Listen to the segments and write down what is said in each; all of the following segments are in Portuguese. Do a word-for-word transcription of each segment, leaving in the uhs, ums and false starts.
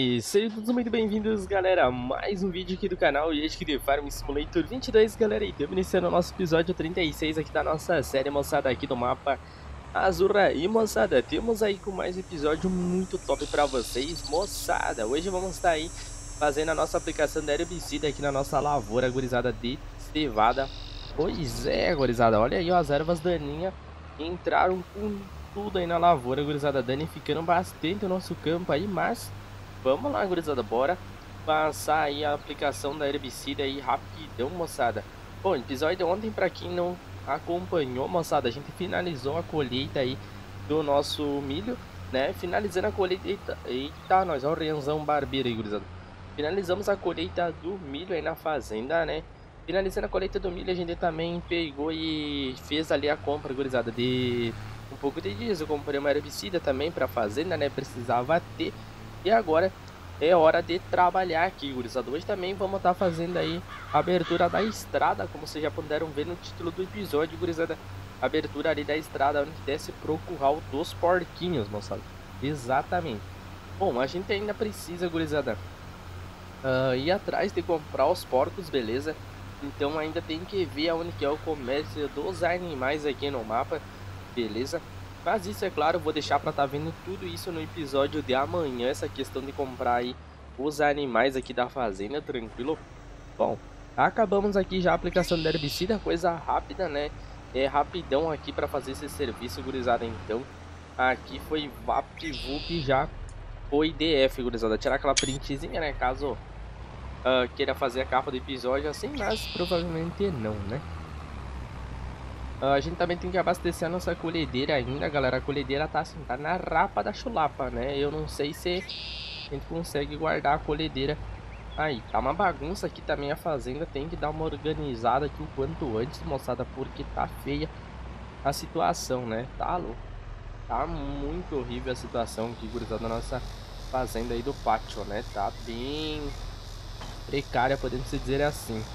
E sejam todos muito bem-vindos, galera, a mais um vídeo aqui do canal. E hoje aqui de Farm Simulator vinte e dois, galera. E estamos iniciando o nosso episódio trinta e seis aqui da nossa série, moçada, aqui do mapa Azura. E, moçada, temos aí com mais um episódio muito top pra vocês, moçada. Hoje vamos estar aí fazendo a nossa aplicação de herbicida aqui na nossa lavoura, gurizada, de cevada. Pois é, gurizada, olha aí, ó, as ervas daninhas entraram com tudo aí na lavoura, gurizada, danificando bastante o nosso campo aí, mas vamos lá, gurizada, bora passar aí a aplicação da herbicida aí rapidão, moçada. Bom, episódio ontem, pra quem não acompanhou, moçada, a gente finalizou a colheita aí do nosso milho, né? Finalizando a colheita, eita, eita nós, ó o Renzão barbeiro aí, gurizada. Finalizamos a colheita do milho aí na fazenda, né? Finalizando a colheita do milho, a gente também pegou e fez ali a compra, gurizada, de um pouco de diesel. Eu comprei uma herbicida também para fazenda, né? Precisava ter. E agora é hora de trabalhar aqui, gurizada. Hoje também vamos estar fazendo aí a abertura da estrada, como vocês já puderam ver no título do episódio, gurizada. Abertura ali da estrada, onde desce pro curral dos porquinhos, moçada. Exatamente. Bom, a gente ainda precisa, gurizada, uh, ir atrás de comprar os porcos, beleza? Então ainda tem que ver aonde que é o comércio dos animais aqui no mapa, beleza? Mas isso, é claro, eu vou deixar para estar tá vendo tudo isso no episódio de amanhã, essa questão de comprar aí os animais aqui da fazenda, tranquilo? Bom, acabamos aqui já a aplicação de herbicida, coisa rápida, né? É rapidão aqui para fazer esse serviço, gurizada. Então, aqui foi VaptVup, já foi D F, gurizada. Tirar aquela printzinha, né? Caso Uh, queira fazer a capa do episódio assim, mas provavelmente não, né? Uh, a gente também tem que abastecer a nossa colhedeira ainda, galera. A colhedeira tá assim, tá na rapa da chulapa, né? Eu não sei se a gente consegue guardar a colhedeira aí. Tá uma bagunça aqui também a fazenda, tem que dar uma organizada aqui o quanto antes, moçada, porque tá feia a situação, né? Tá louco. Tá muito horrível a situação aqui, gurizada, na nossa fazenda aí do pátio, né? Tá bem precária, podemos dizer assim.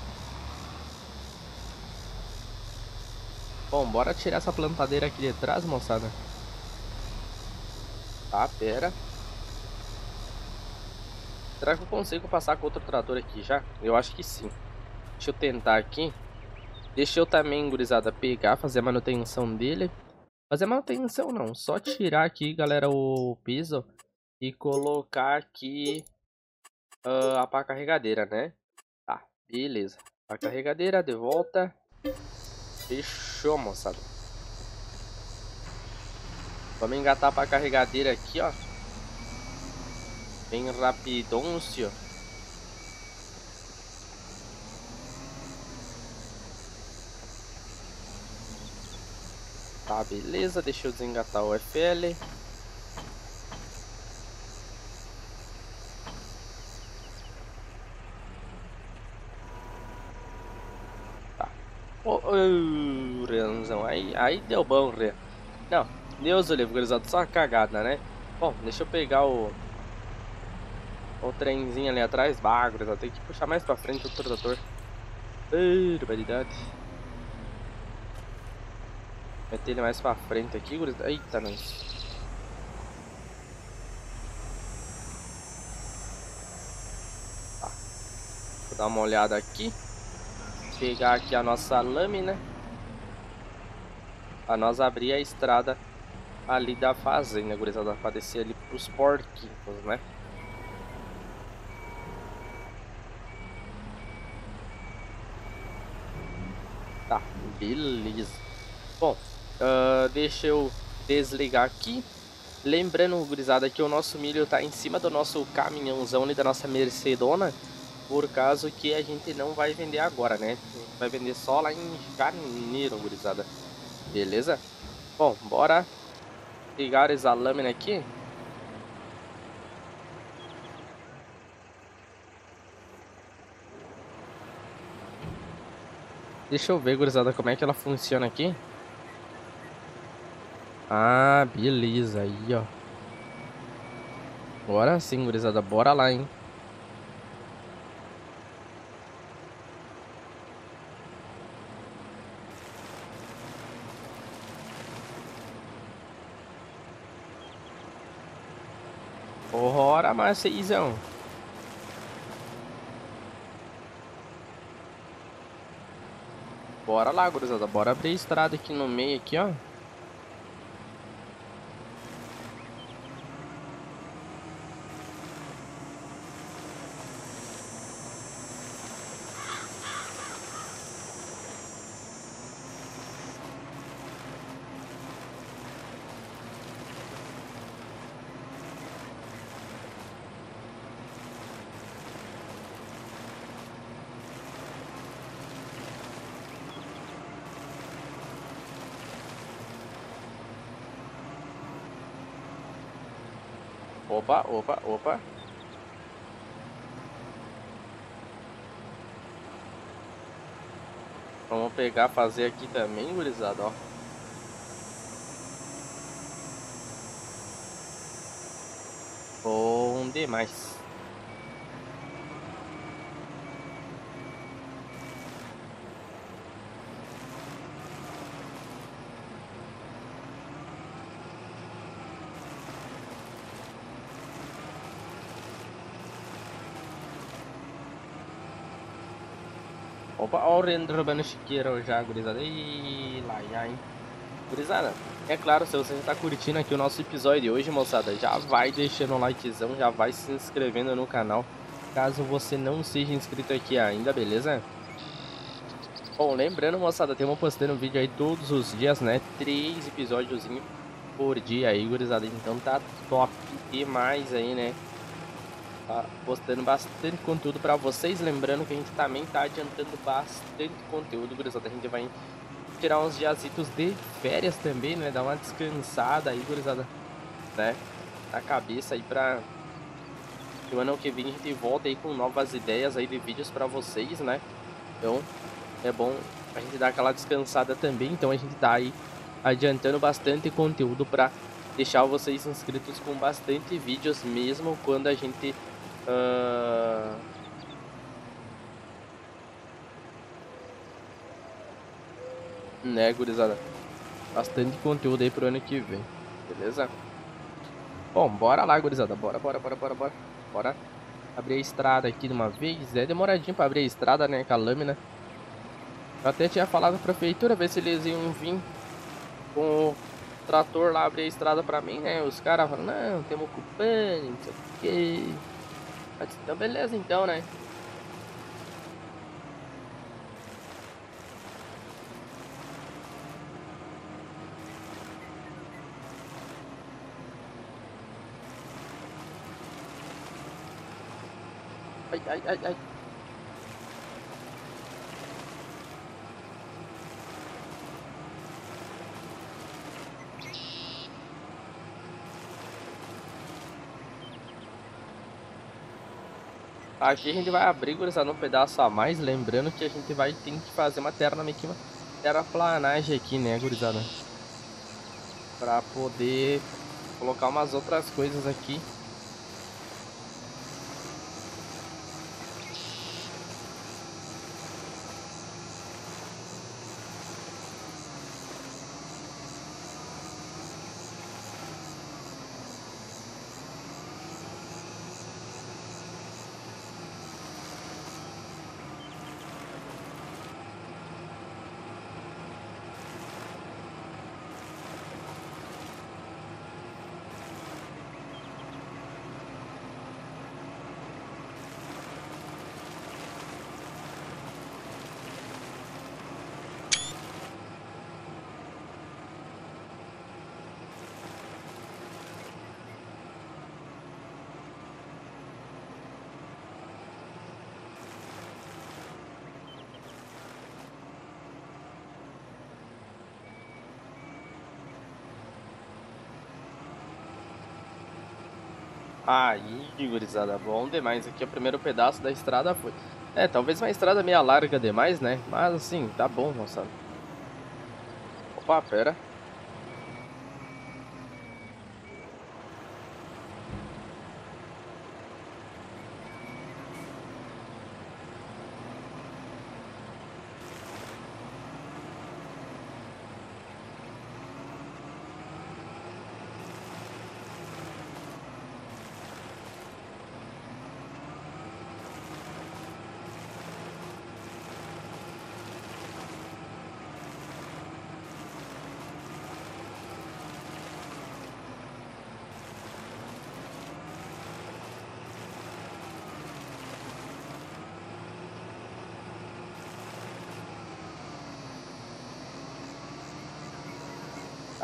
Bom, bora tirar essa plantadeira aqui de trás, moçada. Tá, pera. Será que eu consigo passar com outro trator aqui já? Eu acho que sim. Deixa eu tentar aqui. Deixa eu também, gurizada, pegar, fazer a manutenção dele. Fazer manutenção não, só tirar aqui, galera, o piso e colocar aqui uh, a pá carregadeira, né? Tá, beleza. Pá carregadeira, de volta. Fechou, moçada. Vamos engatar pra carregadeira aqui, ó. Bem rapidôncio. Tá, beleza. Deixa eu desengatar o F L. Tá. Ô, ô, Renzão. Aí, aí deu bom, Ren. Não, Deus o livre, gurizada. Só uma cagada, né? Bom, deixa eu pegar o... O trenzinho ali atrás. Bah, gurizada. Tem que puxar mais pra frente o trator. Barbaridade. Meter ele mais pra frente aqui, gurizada. Eita, nós. Tá. Vou dar uma olhada aqui. Pegar aqui a nossa lâmina. Pra nós abrir a estrada ali da fazenda, gurizada. Pra descer ali pros porquinhos, né? Tá, beleza. Bom, uh, deixa eu desligar aqui. Lembrando, gurizada, que o nosso milho tá em cima do nosso caminhãozão ali, da nossa Mercedona. Por causa que a gente não vai vender agora, né? A gente vai vender só lá em janeiro, gurizada. Beleza? Bom, bora pegar essa lâmina aqui. Deixa eu ver, gurizada, como é que ela funciona aqui. Ah, beleza, aí, ó. Agora sim, gurizada, bora lá, hein. Bora. Bora, Maceizão. Bora lá, gurizada. Bora abrir a estrada aqui no meio, aqui, ó. Opa, opa, opa. Vamos pegar, fazer aqui também, gurizada, ó. Bom demais. Opa, ó o Render roubando chiqueiro já, gurizada. Ih, lá, já, hein. Gurizada, é claro, se você está curtindo aqui o nosso episódio de hoje, moçada, já vai deixando um likezão, já vai se inscrevendo no canal, caso você não seja inscrito aqui ainda, beleza? Bom, lembrando, moçada, temos postando um vídeo aí todos os dias, né? Três episódios por dia aí, gurizada, então tá top demais aí, né? Tá postando bastante conteúdo pra vocês, lembrando que a gente também tá adiantando bastante conteúdo, gurizada, a gente vai tirar uns diazitos de férias também, né? Dar uma descansada aí, gurizada, né? Na cabeça aí pra... o ano que vem a gente volta aí com novas ideias aí de vídeos pra vocês, né? Então, é bom a gente dar aquela descansada também. Então a gente tá aí adiantando bastante conteúdo pra deixar vocês inscritos com bastante vídeos, mesmo quando a gente... Uh... né, gurizada? Bastante conteúdo aí pro ano que vem, beleza? Bom, bora lá, gurizada. Bora, bora, bora, bora, bora. Bora abrir a estrada aqui de uma vez. É demoradinho pra abrir a estrada, né, com a lâmina. Eu até tinha falado pra prefeitura ver se eles iam vir com o trator lá abrir a estrada pra mim, né? Os caras falaram, não, temos ocupante, não sei o que. Então, beleza, então, né? Ai, ai, ai, ai. Aqui a gente vai abrir, gurizada, um pedaço a mais. Lembrando que a gente vai ter que fazer uma terra, meio que uma terraplanagem aqui, né, gurizada? Pra poder colocar umas outras coisas aqui. Aí, gurizada, bom demais. Aqui é o primeiro pedaço da estrada foi. É, talvez uma estrada meio larga demais, né? Mas assim, tá bom, moçada. Opa, pera.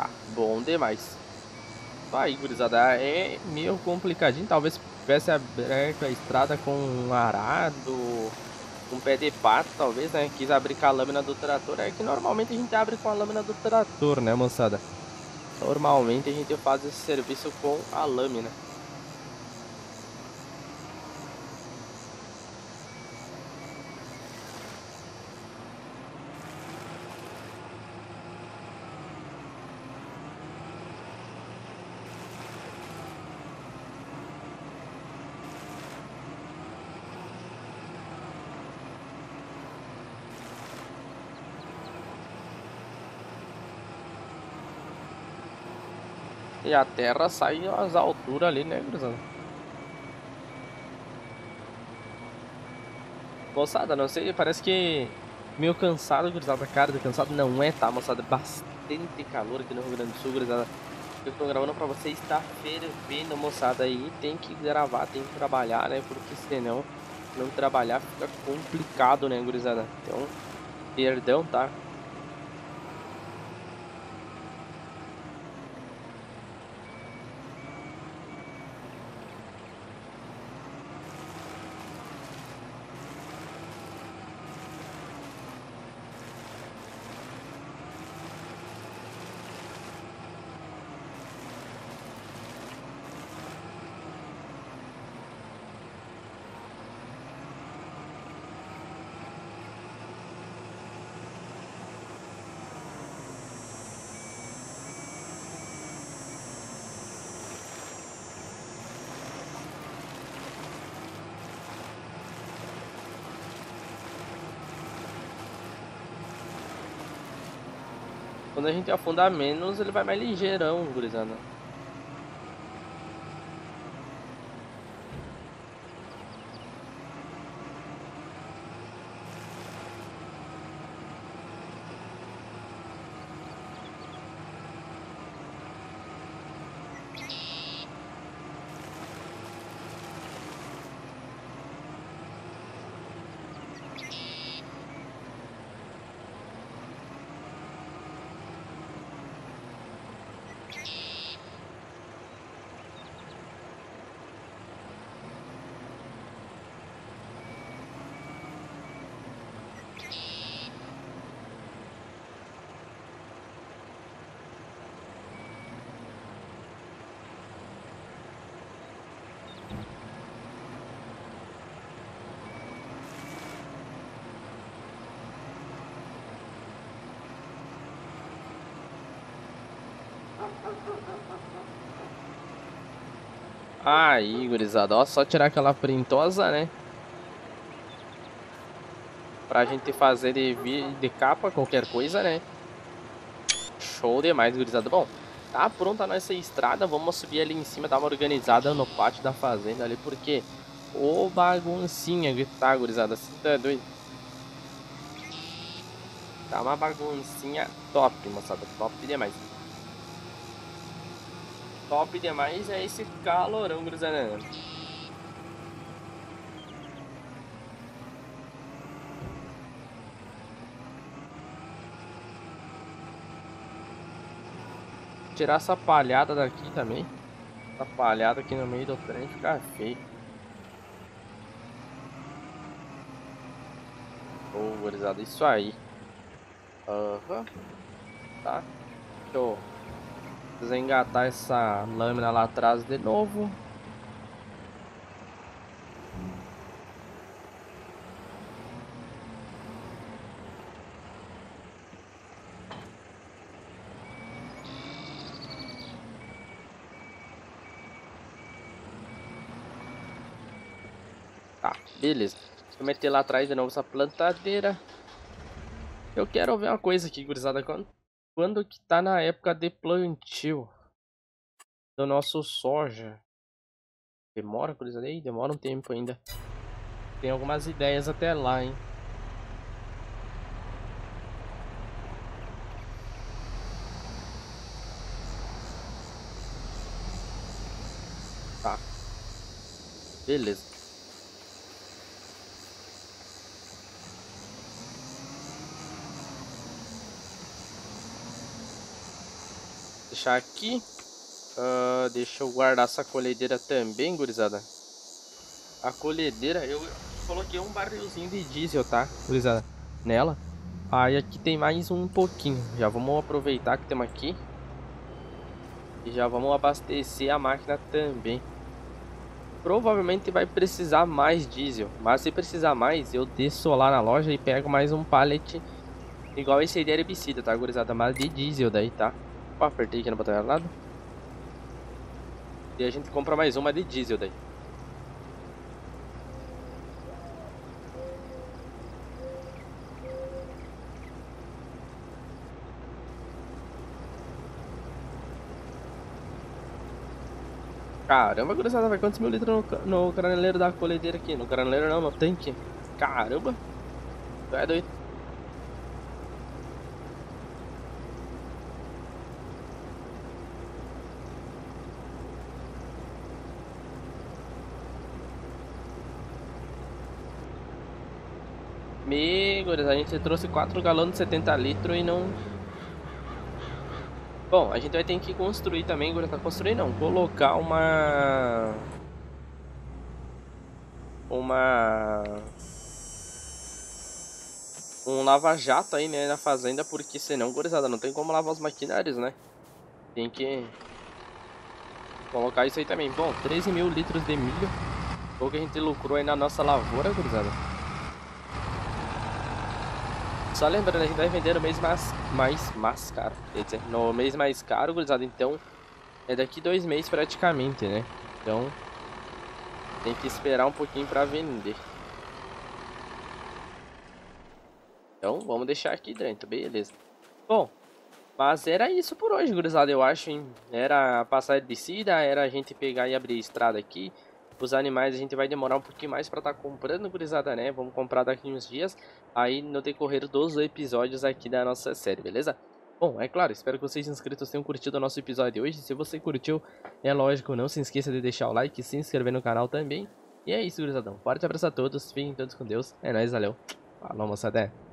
Tá, bom demais. Aí, gurizada, é meio complicadinho. Talvez tivesse aberto a estrada com um arado, um pé de pato, talvez, né? Quis abrir com a lâmina do trator. É que normalmente a gente abre com a lâmina do trator, né, moçada? Normalmente a gente faz esse serviço com a lâmina. E a terra sai às alturas ali, né, gurizada? Moçada, não sei, parece que meio cansado, gurizada. Cara, de cansado não é, tá, moçada? Bastante calor aqui no Rio Grande do Sul, gurizada. Eu tô gravando pra vocês, tá fervendo, moçada. Aí tem que gravar, tem que trabalhar, né? Porque senão, não trabalhar fica complicado, né, gurizada? Então, perdão, tá? Quando a gente afundar menos, ele vai mais ligeirão, gurizada. Aí, gurizada, ó, só tirar aquela printosa, né? Pra gente fazer de, vi- de capa qualquer coisa, né? Show demais, gurizada. Bom, tá pronta a nossa estrada. Vamos subir ali em cima, dar uma organizada no pátio da fazenda ali, porque ô baguncinha que tá, gurizada. Cê tá doido? Tá uma baguncinha top, moçada. Top demais. Top demais é esse calorão, gurizada. Tirar essa palhada daqui também. Essa palhada aqui no meio do trem fica feio. Ô, gurizada, isso aí. Aham, tá. Deixa eu desengatar essa lâmina lá atrás de novo. Tá, beleza. Vou meter lá atrás de novo essa plantadeira. Eu quero ver uma coisa aqui, gurizada. Quando, quando que tá na época de plantio do nosso soja? Demora, gurizada? Aí, demora um tempo ainda. Tem algumas ideias até lá, hein? Tá, beleza. deixar aqui. Uh, deixa eu guardar essa colhedeira também, gurizada. A colhedeira, eu coloquei um barrilzinho de diesel, tá, gurizada, nela. Aí aqui tem mais um pouquinho. Já vamos aproveitar que temos aqui. E já vamos abastecer a máquina também. Provavelmente vai precisar mais diesel. Mas se precisar mais, eu desço lá na loja e pego mais um pallet. Igual esse aí de herbicida, tá, gurizada? Mas de diesel daí, tá? Opa, apertei aqui no botão errado. E a gente compra mais uma de diesel daí. Caramba, gurizada, vai quantos mil litros no, no graneleiro da colhedeira aqui? No graneleiro não, no tanque. Caramba. Tu é doido. Me, gurizada, a gente trouxe quatro galões de setenta litros e não... Bom, a gente vai ter que construir também, gurizada. Construir não, colocar uma... Uma... Um lava-jato aí, né, na fazenda, porque senão, gurizada, não tem como lavar os maquinários, né? Tem que colocar isso aí também. Bom, treze mil litros de milho. Foi o que a gente lucrou aí na nossa lavoura, gurizada. Só lembrando, a gente vai vender no mês mais, mais, mais caro. Quer dizer, no mês mais caro, gurizada, então é daqui dois meses praticamente, né? Então tem que esperar um pouquinho pra vender. Então vamos deixar aqui dentro, beleza. Bom, mas era isso por hoje, gurizada, eu acho, hein? Era passar herbicida, era a gente pegar e abrir a estrada aqui. Os animais a gente vai demorar um pouquinho mais pra estar tá comprando, gurizada, né? Vamos comprar daqui uns dias, aí no decorrer dos episódios aqui da nossa série, beleza? Bom, é claro, espero que vocês inscritos tenham curtido o nosso episódio de hoje. Se você curtiu, é lógico, não se esqueça de deixar o like e se inscrever no canal também. E é isso, gurizadão. Forte abraço a todos, fiquem todos com Deus. É nóis, valeu. Falou, moçada.